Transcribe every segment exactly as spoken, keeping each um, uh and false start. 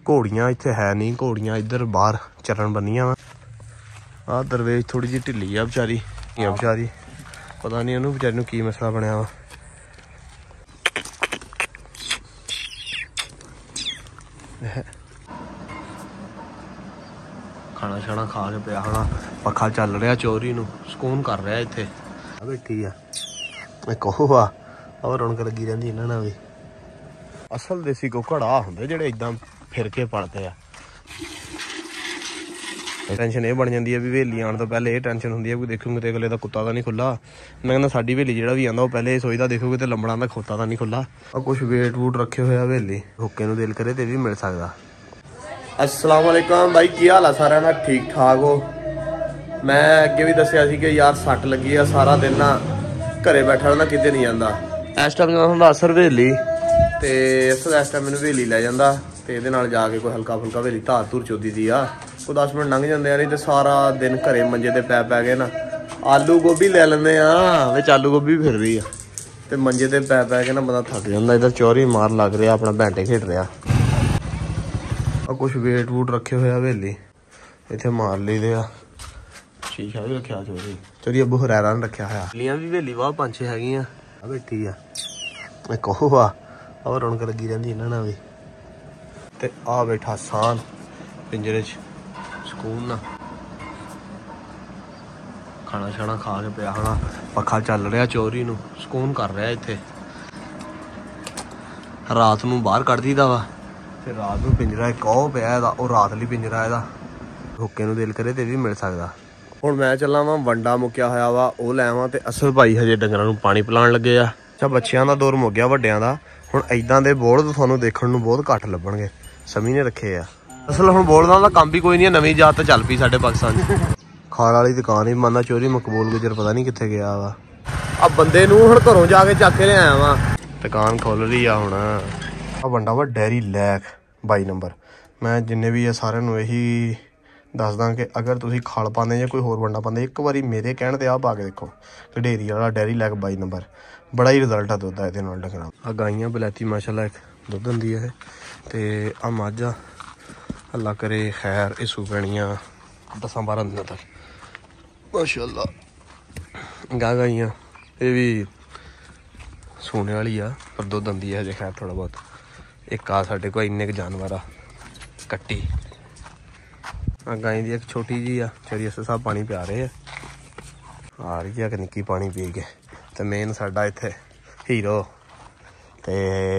घोड़ियां इत्थे है नहीं, घोड़ियां इधर बाहर चरण बनिया वा। आ दरवेश थोड़ी जी ढिली आ बेचारी, बेचारी पता नहीं उन्होंने बेचारी नूं की मसला बनया वा। खाना शाना खा के पिया होना, पखा चल रहा चोरी नूं सुकून कर रहा इत्थे बैठी आ। एक ओह आ और रौनक लगी रहिंदी इन्हां नाल भी। असल देसी को घड़ा हुंदे जिहड़े इदां फिर के पलदे आ। टेंशन ये बन जाती है भी हवेली आने तो पहले ये टेंशन होंगी है कोई देखूंगे तो अगले का कुत्ता तो नहीं खुला। मैं कहना साडी हवेली जो भी आता वो पहले सोचता देखोगे तो लंबड़ा का खोता तो नहीं खुला। और कुछ वेट वूट रखे हुए हवेली हुक्के दिल करे तो भी मिल सकता। अस्सलाम वालेकुम भाई, की हाल है सारा ना? ठीक ठाक हो? मैं अगे भी दसिया कि यार सट लगी है, सारा दिन ना घरे बैठा रहना, किते नहीं जाता। इस टाइम मैं असर हवेली तो इस टाइम मैंने हवेली लै जाता तो ये जाके कोई हल्का फुल्का हवेली धार धूर चोदी दी आ। कोई दस मिनट लंघ जाते हैं, नहीं तो सारा दिन घरे मंजे ते पै पै गए ना। आलू गोभी ले लेंगे हाँ, बिच आलू गोभी भी फिर रही है तो मंजे ते पै पै के ना बंदा थक जाता। इधर चौरी मार लग रहा, अपना बैंटे खेड रहा। और कुछ वेट वूट रखे हुए हवेली इतने मार ली दे। शीशा भी रखा चोरी चोरी अबू हरैरा ने रखा है। लियां भी हवेली वाह पंज छे है बैठी आ। एक ओह आ और रौनक लगी रहिंदी इन्हां नाल भी। ते आ बैठा सान पिंजरे च सुकून ना, खाना शाना खा के पिया होना, पखा चल रहा चोरी नूं सुकून कर रहा इत्थे। रात नूं बाहर कढ दीदा वा फिर रात नूं पिंजरा एक ओह पिया इहदा, ओह रात लई पिंजरा इहदा, हुक्के नूं दिल करे तो भी मिल सकदा। हुण मैं चला वां वंडा मुक्या होया वा ओह लै आवां ते असल भाई हजे डंगरां नूं पानी पिलाण लगे आ। अच्छा बच्चियां दा दौर मुक गया, वड्डियां दा हुण इदां दे बोलद तुहानूं देखण नूं बहुत घੱਟ लभणगे। समी ने रखे आ असल हुण बोलदा दा काम भी कोई नहीं है, नवीं जात चल पई साडे पाकिस्तान च। खाण वाली दुकान ही माना चोरी मकबूल गुजर पता नहीं कित्थे गया वा। आ बंदे नूं हुण घरों जाके चक के लिआया वा, दुकान खोल रही आ हुण। आ वंडा वा डेयरी लैक बाई नंबर। मैं जिन्ने भी है सारे नूं यही दसदा कि अगर तुसीं खल पाने या कोई होर वंडा पाने एक बारी मेरे कहण ते आ पा के देखो ढेरी वाला डेयरी लैक बाई नंबर। बड़ा ही रिजल्ट आ दुद्ध इहदे नाल डंगरां। आ गाइयां बलैती माशाअल्लाह एक दुद्ध दिंदी है ते आ मझ आ अल्लाह करे खैर इस पैनियां दसां बारां दिन तक माशाअल्लाह। गा गाइयां ये भी सोने वाली आ पर दुद्ध दिंदी है हजे खैर थोड़ा बहुत। एक आ साढ़े को इन्ने जानवर आ कट्टी। आ गाय दी एक छोटी जी आ चरी अस सब पानी पिया रहे आ रही है कि निक्की पानी पी के। तो मेन साडा इत्थे हीरो ते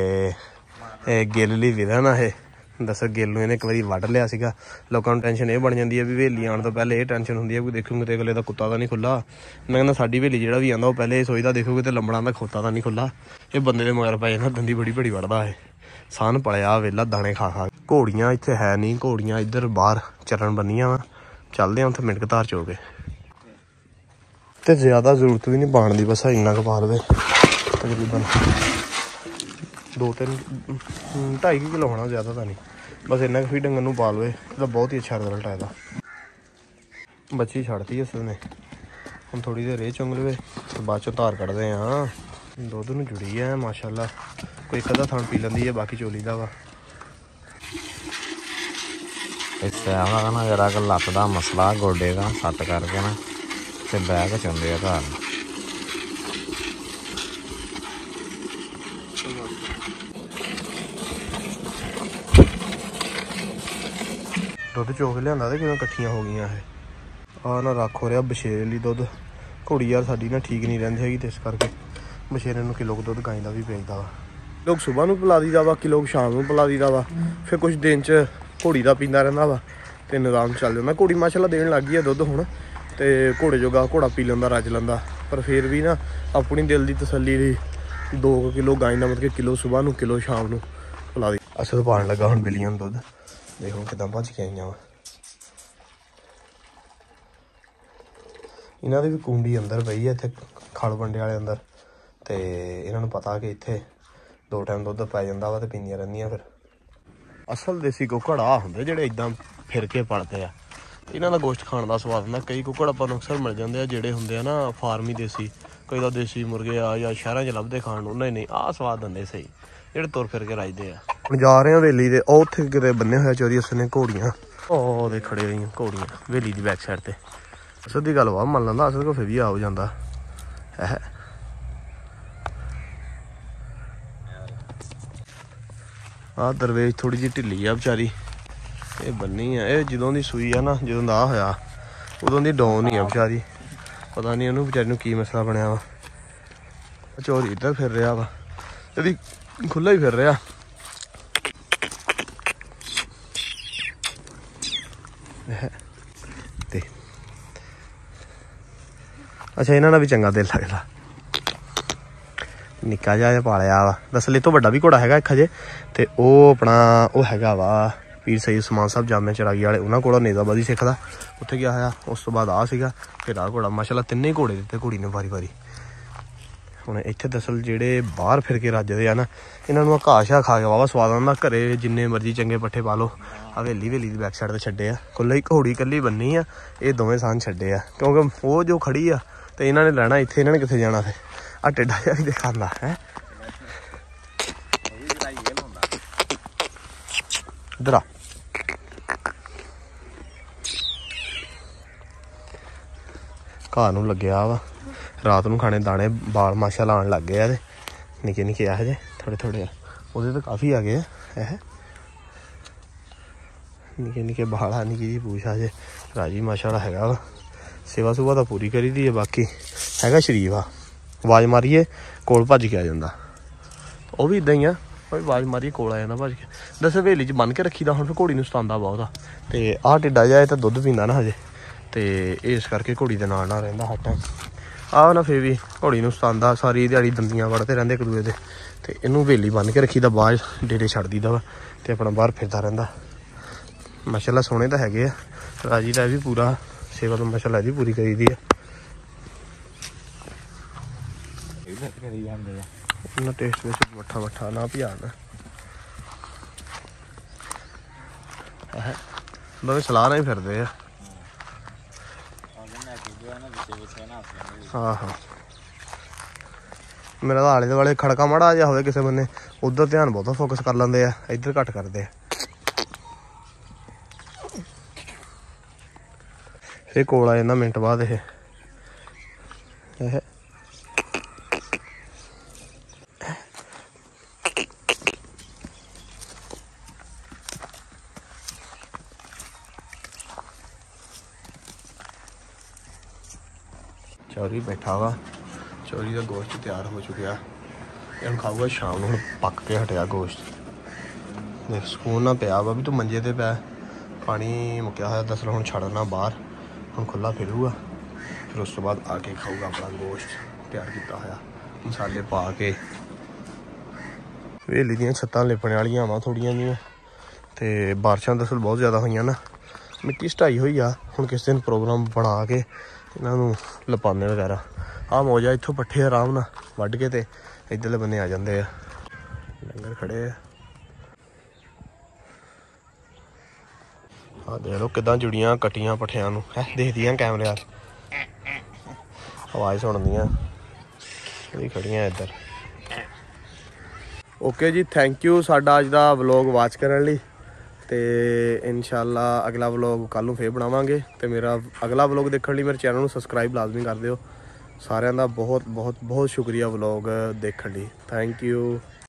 गिल विलन आ। दस गिल नूं इहने एक बारी वड्ढ लिया सीगा। लोकां नूं टेंशन ये बन जाती है भी हवेली आने तो पहले ये टेंशन होंगी है कोई देखोगे तो अगले का कुत्ता तो नहीं खुला। मैं कहना साडी हवेली जो भी आता वो पहले सोचता देखोगे तो लंबड़ा का खोता तो नहीं खुला। ये बंदे के मगर पै जाना, दंदी बड़ी बड़ी वढ़दा है। सन पलिया वेला दाने खा खा। घोड़ियां इत्थे है नहीं, घोड़ियां इधर बाहर चरण बनिया वा। चलते हैं उत्थे मिनट धार चो के तो ज्यादा जरूरत भी नहीं पाने की, बस इन्ना क पा लवे तकरीबन दो तीन ढाई किलो होना, ज़्यादा तो नहीं बस इन्ना भी डंगर नूं पा लवे तो बहुत ही अच्छा रिजल्ट आएगा। बच्ची छड़ती उसने हम थोड़ी देर ये चुंग लवे तो बाद चो धार कढ़ते हैं। दुद्ध नूं जुड़ी है माशाअल्लाह, कोई एक अद्धा थन पी लेंदी है बाकी चोली दा वा। इससे ना जरा कि लत्त का मसला गोडे का सट करके ना तो बह के चुनते हैं घर। दुद्ध चोक लिया तो किवें कट्ठियां हो गई है। आ ना रख हो रहा बछेरे लिए दुद्ध। घोड़ी यार साडी ना ठीक नहीं रहिंदी हैगी, तो इस करके बछेरे नूं किलो दुद्ध गाय का भी बेचदा वा। लोग सुबह नूं पिला दीदा वा, कि लोग शाम नूं पिला दीदा वा, फिर कुछ दिन च घोड़ी का पींदा रहिंदा वा तो निज़ाम चल जांदा। घोड़ी माशाअल्लाह देण लग गई है दुद्ध हुण ते घोड़े जोगा घोड़ा पी लैंदा रज लैंदा। पर फिर भी ना अपनी दिल की तसल्ली लई दो किलो गाय का मतलब किलो सुबह नूं किलो शाम नूं पिला दी। असल पाण लगा हुण बिल्लियां नूं दुद्ध देखो किदां भज के आईयां वा। इन्हां दी भी कुंडी अंदर पई है इत्थे खल वंडे वाले अंदर, तो इन्हां नूं पता कि इत्थे दो टाइम दुद्ध पै जांदा वा ते पींदियां रहिंदियां। फिर असल देसी कुक्कड़ आ हुंदे जिहड़े इदां फिर के पलदे आ। इन्हां दा गोश्त खाण दा स्वाद हुंदा। कई कुक्कड़ आपां नूं अक्सर मिल जांदे आ जिहड़े हुंदे आ ना फार्मी देसी, कोई तां देसी मुर्गे आ या शहरां च लभदे खाण नूं। नहीं नहीं आ स्वाद दिंदे सही जिहड़े तुर फिर के रजदे आ। ਹੁਣ ਜਾ ਰਹੇ ਹਾਂ ਹਵੇਲੀ ਦੇ। ਉਹ ਉੱਥੇ ਕਿਤੇ ਬੰਨੇ ਹੋਇਆ ਚੋਰੀ ਅਸਲ ਨੇ ਘੋੜੀਆਂ, ਉਹ ਦੇ ਖੜੇ ਹੋਈਆਂ ਘੋੜੀਆਂ ਹਵੇਲੀ ਦੀ ਬੈਕ ਸਾਈਡ ਤੇ। ਸਿੱਧੀ ਗੱਲ ਵਾ ਮੰਨ ਲੈਂਦਾ ਅਸਲ ਕੋ ਫਿਰ ਵੀ ਆ ਹੋ ਜਾਂਦਾ ਹੈ। ਆਹ ਦਰਵੇਸ਼ ਥੋੜੀ ਜਿਹੀ ਢਿੱਲੀ ਆ ਵਿਚਾਰੀ, ਇਹ ਬੰਨੀ ਆ। ਇਹ ਜਦੋਂ ਦੀ ਸੂਈ ਆ ਨਾ, ਜਦੋਂ ਦਾ ਹੋਇਆ ਉਦੋਂ ਦੀ ਡਾਊਨ ਹੀ ਆ ਵਿਚਾਰੀ। ਪਤਾ ਨਹੀਂ ਉਹਨੂੰ ਵਿਚਾਰੀ ਨੂੰ ਕੀ ਮਸਲਾ ਬਣਿਆ ਵਾ। ਚੋਰੀ ਇੱਧਰ ਫਿਰ ਰਿਹਾ ਵਾ, ਇਹਦੀ ਖੁੱਲਾ ਹੀ ਫਿਰ ਰਿਹਾ। ਤੇ ਅੱਛਾ ਇਹਨਾਂ ਦਾ ਵੀ ਚੰਗਾ ਦਿਲ ਲੱਗਦਾ। ਨਿੱਕਾ ਜਿਹਾ ਪਾਲਿਆ ਵਾ। ਦਰਅਸਲ ਇਹ ਤੋਂ ਵੱਡਾ ਵੀ ਘੋੜਾ ਹੈਗਾ ਇੱਕ ਹਜੇ, ਤੇ ਉਹ ਆਪਣਾ ਉਹ ਹੈਗਾ ਵਾ ਪੀਰ ਸਈਦ ਸਮਾਨ ਸਾਹਿਬ ਜਾਮੇ ਚਰਾਗੀ ਵਾਲੇ, ਉਹਨਾਂ ਕੋਲ ਨੇਜ਼ਾਬਾਦੀ ਸਿੱਖਦਾ, ਉੱਥੇ ਗਿਆ ਹੋਇਆ। ਉਸ ਤੋਂ ਬਾਅਦ ਆਹ ਸੀਗਾ, ਫਿਰ ਆਹ ਘੋੜਾ। ਮਾਸ਼ਾਅੱਲਾ ਤਿੰਨੇ ਘੋੜੇ ਦਿੱਤੇ ਕੁੜੀ ਨੇ ਵਾਰੀ ਵਾਰੀ। ਹੁਣ ਇੱਥੇ ਦਰਅਸਲ ਜਿਹੜੇ ਬਾਹਰ ਫਿਰ ਕੇ ਰੱਜਦੇ ਆ ਨਾ, ਇਹਨਾਂ ਨੂੰ ਘਾਹ ਸ਼ਾਹ ਖਾ ਕੇ ਵਾਵਾ ਸਵਾਦ ਆਉਂਦਾ। ਘਰੇ ਜਿੰਨੇ ਮਰਜ਼ੀ ਚੰਗੇ ਪੱਠੇ ਪਾ ਲਓ। ਹਵੇਲੀ ਹਵੇਲੀ ਦੀ ਬੈਕ ਸਾਈਡ ਤੇ ਛੱਡੇ ਆ, ਕੁੱਲੇ ਘੋੜੀ ਇਕੱਲੀ ਬੰਨੀ ਆ, ਇਹ ਦੋਵੇਂ ਸਾਨ ਛੱਡੇ ਆ, ਕਿਉਂਕਿ ਉਹ ਜੋ ਖੜੀ ਆ ਤੇ ਇਹਨਾਂ ਨੇ ਲੈਣਾ ਇੱਥੇ, ਇਹਨਾਂ ਨੇ ਕਿੱਥੇ ਜਾਣਾ। ਫਿਰ ਆਹ ਟੇਡਾ ਜਿਹਾ ਵੀ ਦਿਖਾਉਂਦਾ ਹੈ। ਇੱਧਰ ਆ, ਘਾਹ ਨੂੰ ਲੱਗਿਆ ਵਾ। ਰਾਤ ਨੂੰ ਖਾਣੇ ਦਾਣੇ ਬਾਲ ਮਾਸ਼ਾ ਲਾਉਣ ਲੱਗ ਗਏ ਆ। ਤੇ ਨਿੱਕੇ ਨਿੱਕੇ ਇਹੋ ਜਿਹੇ ਥੋੜੇ ਥੋੜੇ ਆ, ਉਹਦੇ ਤਾਂ ਕਾਫੀ ਆ ਗਏ ਆ। ਇਹ ਨਿੱਕੇ ਨਿੱਕੇ ਬਾਲ ਆ, ਨਿੱਕੀ ਜਿਹੀ ਪੂਛ ਆ ਜੇ। ਰਾਜੀ ਮਾਸ਼ਾਅੱਲਾ ਹੈਗਾ ਵਾ। ਸੇਵਾ ਸੁਭਾ ਤਾਂ ਪੂਰੀ ਕਰੀ ਦੀ ਹੈ, ਬਾਕੀ ਹੈਗਾ ਸ਼ਰੀਫ ਆ। ਆਵਾਜ਼ ਮਾਰੀਏ ਕੋਲ ਭੱਜ ਕੇ ਆ ਜਾਂਦਾ। ਉਹ ਵੀ ਇੱਦਾਂ ਹੀ ਆ, ਉਹ ਵੀ ਆਵਾਜ਼ ਮਾਰੀਏ ਕੋਲ ਆ ਜਾਂਦਾ ਭੱਜ ਕੇ। ਦੱਸ ਹਵੇਲੀ 'ਚ ਬੰਨ ਕੇ ਰੱਖੀ ਦਾ ਹੁਣ, ਫਿਰ ਘੋੜੀ ਨੂੰ ਸਤਾਉਂਦਾ ਬਹੁਤ ਆ। ਤੇ ਆਹ ਟਿੱਡਾ ਜਿਹਾ ਇਹ ਤਾਂ ਦੁੱਧ ਪੀਂਦਾ ਨਾ ਹਜੇ, ਤੇ ਇਸ ਕਰਕੇ ਘੋੜੀ ਦੇ ਨਾਲ ਨਾਲ ਰਹਿੰਦਾ ਹਰ ਟਾਈਮ। ਆਹ ਨਾ ਫਿਰ ਵੀ ਘੋੜੀ ਨੂੰ ਸਤਾਉਂਦਾ, ਸਾਰੀ ਦਿਹਾੜੀ ਦੰਦੀਆਂ ਵੜਦੇ ਰਹਿੰਦੇ ਇੱਕ ਦੂਏ ਦੇ। ਤੇ ਇਹਨੂੰ ਹਵੇਲੀ ਬੰਨ ਕੇ ਰੱਖੀ ਦਾ, ਬਾਅਦ ਡੇਰੇ ਛੱਡ ਦੀ ਦਾ ਵਾ, ਤੇ ਆਪਣਾ ਬਾਹਰ ਫਿਰਦਾ ਰਹਿੰਦਾ। ਮਾਸ਼ਾਅੱਲਾ ਸੋਹਣੇ ਤਾਂ ਹੈਗੇ ਆ। ਰਾਜੀ ਦਾ ਵੀ ਪੂਰਾ ਸੇਵਾ ਤਾਂ ਮਾਸ਼ਾਅੱਲਾ ਇਹਦੀ ਪੂਰੀ ਕਰੀ ਦੀ ਆ। ਇਹਨਾਂ ਟੇਸਟ ਵਿੱਚ ਮੱਠਾ ਮੱਠਾ ਨਾ ਪਿਆਣਾ। ਦੋਵੇਂ ਸਲਾਹ ਨਾਲ ਹੀ ਫਿਰਦੇ ਆ। ਹਾਂ ਹਾਂ, ਮੇਰਾ ਤਾਂ ਆਲੇ ਦੁਆਲੇ ਖੜਕਾ ਮਾੜਾ ਜਿਹਾ ਹੋਵੇ ਕਿਸੇ ਬੰਨੇ, ਉੱਧਰ ਧਿਆਨ ਬਹੁਤਾ ਫੋਕਸ ਕਰ ਲੈਂਦੇ ਆ, ਇੱਧਰ ਘੱਟ ਕਰਦੇ ਆ। ਫਿਰ ਕੋਲ ਆ ਜਾਂਦਾ ਮਿੰਟ ਬਾਅਦ। ਇਹ ਇਹ ਚੌਰੀ ਬੈਠਾ ਵਾ। ਚੌਰੀ ਦਾ ਗੋਸ਼ਤ ਤਿਆਰ ਹੋ ਚੁੱਕਿਆ, ਇਹ ਹੁਣ ਖਾਊਗਾ ਸ਼ਾਮ ਨੂੰ। ਹੁਣ ਪੱਕ ਕੇ ਹਟਿਆ ਗੋਸ਼ਤ। ਦੇਖ ਸਕੂਨ ਨਾ ਪਿਆ ਵਾ ਵੀ ਤੂੰ ਮੰਜੇ ਤੇ ਪੈ। ਪਾਣੀ ਮੁੱਕਿਆ ਹੋਇਆ ਦਰਅਸਲ, ਹੁਣ ਛੱਡਣਾ ਬਾਹਰ। ਹੁਣ ਖੁੱਲ੍ਹਾ ਫਿਰੂਗਾ, ਫਿਰ ਉਸ ਤੋਂ ਬਾਅਦ ਆ ਕੇ ਖਾਊਗਾ ਆਪਣਾ ਗੋਸ਼ਤ ਤਿਆਰ ਕੀਤਾ ਹੋਇਆ, ਮਸਾਲੇ ਪਾ ਕੇ। ਹਵੇਲੀ ਦੀਆਂ ਛੱਤਾਂ ਲਿਪਣ ਵਾਲੀਆਂ ਵਾ ਥੋੜ੍ਹੀਆਂ ਜਿਹੀਆਂ, ਤੇ ਬਾਰਿਸ਼ਾਂ ਦਰਅਸਲ ਬਹੁਤ ਜ਼ਿਆਦਾ ਹੋਈਆਂ ਨਾ, ਮਿੱਟੀ ਸਟਾਈ ਹੋਈ ਆ। ਹੁਣ ਕਿਸੇ ਦਿਨ ਪ੍ਰੋਗਰਾਮ ਬਣਾ ਕੇ ਇਹਨਾਂ ਨੂੰ ਲਪਾਨੇ ਵਗੈਰਾ। ਆਹ ਮੌਜਾ ਇੱਥੋਂ ਪੱਠੇ ਆਰਾਮ ਨਾਲ ਵੱਢ ਕੇ ਤੇ ਇੱਧਰਲੇ ਬੰਨੇ ਆ ਜਾਂਦੇ ਆ। ਲੰਗਰ ਖੜੇ ਆ। ਆਹ ਦੇਖ ਲਓ ਕਿੱਦਾਂ ਜੁੜੀਆਂ ਕੱਟੀਆਂ ਪੱਠਿਆਂ ਨੂੰ ਹੈ, ਦੇਖਦੀਆਂ ਕੈਮਰੇ ਆ, ਆਵਾਜ਼ ਸੁਣਦੀਆਂ। ਇਹ ਖੜੀਆਂ ਇੱਧਰ। ਓਕੇ ਜੀ, ਥੈਂਕ ਯੂ ਸਾਡਾ ਅੱਜ ਦਾ ਵਲੋਗ ਵਾਚ ਕਰਨ ਲਈ। ਤੇ ਇਨਸ਼ਾਅੱਲਾ ਅਗਲਾ ਵਲੋਗ ਕੱਲ੍ਹ ਨੂੰ ਫੇਰ ਬਣਾਵਾਂਗੇ। ਤੇ ਮੇਰਾ ਅਗਲਾ ਵਲੋਗ ਦੇਖਣ ਲਈ ਮੇਰੇ ਚੈਨਲ ਨੂੰ ਸਬਸਕ੍ਰਾਈਬ ਲਾਜ਼ਮੀ ਕਰ ਦਿਓ। ਸਾਰਿਆਂ ਦਾ ਬਹੁਤ ਬਹੁਤ ਬਹੁਤ ਸ਼ੁਕਰੀਆ ਵਲੋਗ ਦੇਖਣ ਲਈ। Thank you.